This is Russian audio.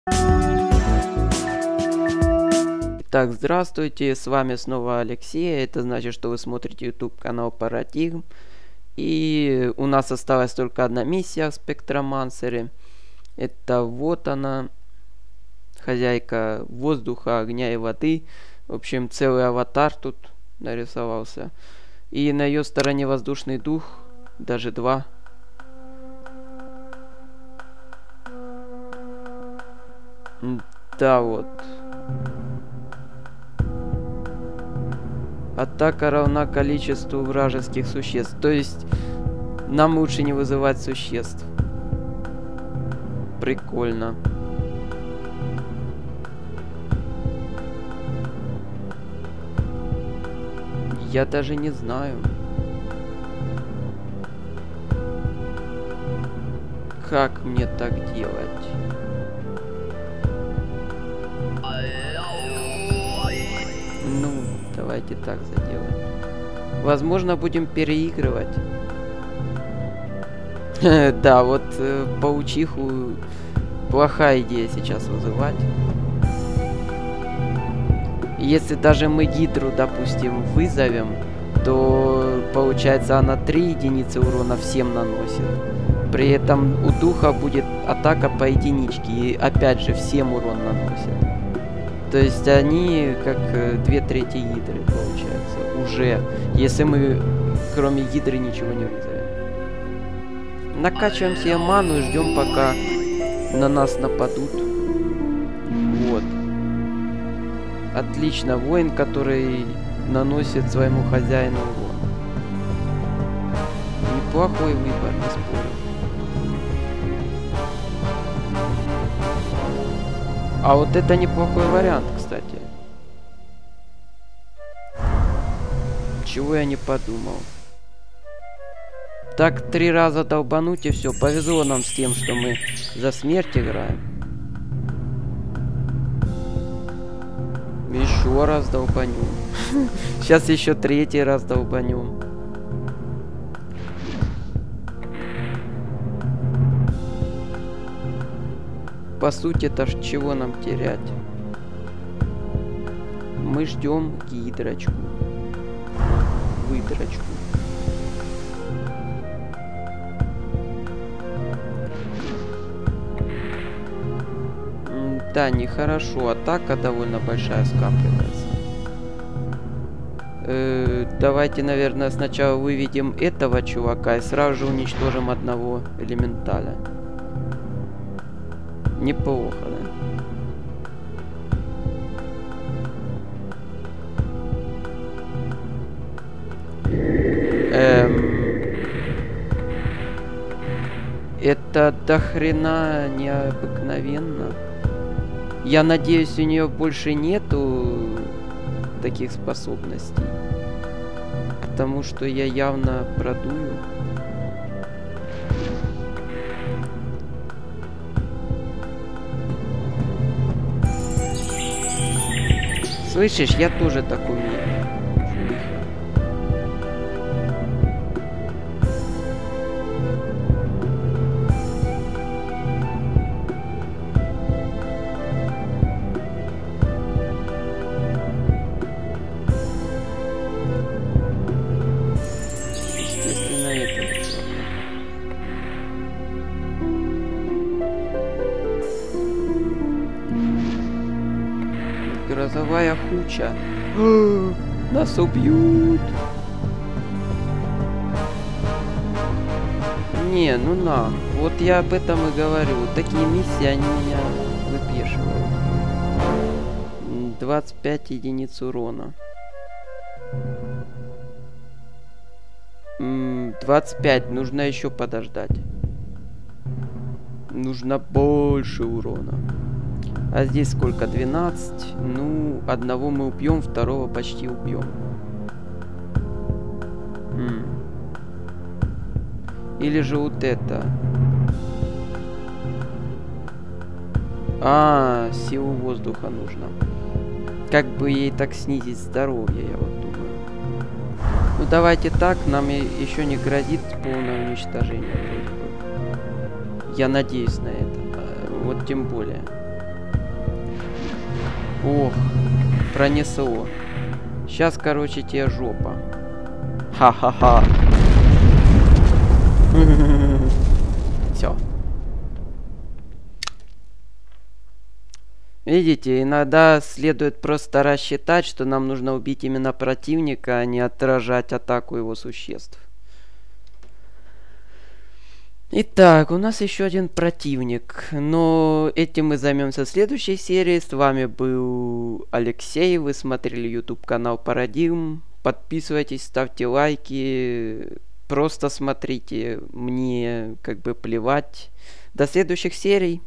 Так, здравствуйте, с вами снова Алексей. Это значит, что вы смотрите YouTube канал Парадигм. И у нас осталась только одна миссия в Спектромансере. Это вот она, хозяйка воздуха, огня и воды. В общем, целый аватар тут нарисовался. И на ее стороне воздушный дух, даже два. Да, вот. Атака равна количеству вражеских существ. То есть нам лучше не вызывать существ. Прикольно. Я даже не знаю. Как мне так делать? Ну, давайте так заделаем. Возможно, будем переигрывать. Да, вот паучиху плохая идея сейчас вызывать. Если даже мы гидру, допустим, вызовем, то получается она 3 единицы урона всем наносит. При этом у духа будет атака по единичке и опять же всем урон наносит. То есть они как 2/3 гидры получается уже, если мы кроме гидры ничего не вызовем. Накачиваем себе ману и ждем, пока на нас нападут. Вот. Отлично, воин, который наносит своему хозяину урон. Неплохой выбор, не спорю. А вот это неплохой вариант, кстати. Чего я не подумал. Так 3 раза долбануть и все. Повезло нам с тем, что мы за смерть играем. Еще раз долбанем. Сейчас еще 3-й раз долбанем. По сути-то чего нам терять? Мы ждем гидрочку. Выдрочку. Да, нехорошо. Атака довольно большая скапливается. Давайте, наверное, сначала выведем этого чувака и сразу же уничтожим одного элементаля. Неплохо, да? Это до хрена необыкновенно. Я надеюсь, у нее больше нету таких способностей. Потому что я явно продую. Слышишь, я тоже так умею. Естественно, это. Грозовая хуча. Нас убьют. Не, ну на. Вот я об этом и говорю. Такие миссии, они меня выпешивают. 25 единиц урона. 25. Нужно еще подождать. Нужно больше урона. А здесь сколько? 12. Ну, одного мы убьем, второго почти убьем. Или же вот это. Силу воздуха нужно. Как бы ей так снизить здоровье, я вот думаю. Ну давайте так, нам еще не грозит полное уничтожение. Я надеюсь на это. Вот тем более. Ох, пронесло. Сейчас, короче, тебе жопа. Ха-ха-ха. Все. Видите, иногда следует просто рассчитать, что нам нужно убить именно противника, а не отражать атаку его существ. Итак, у нас еще один противник, но этим мы займемся в следующей серии. С вами был Алексей, вы смотрели YouTube канал Парадигм. Подписывайтесь, ставьте лайки, просто смотрите, мне как бы плевать. До следующих серий.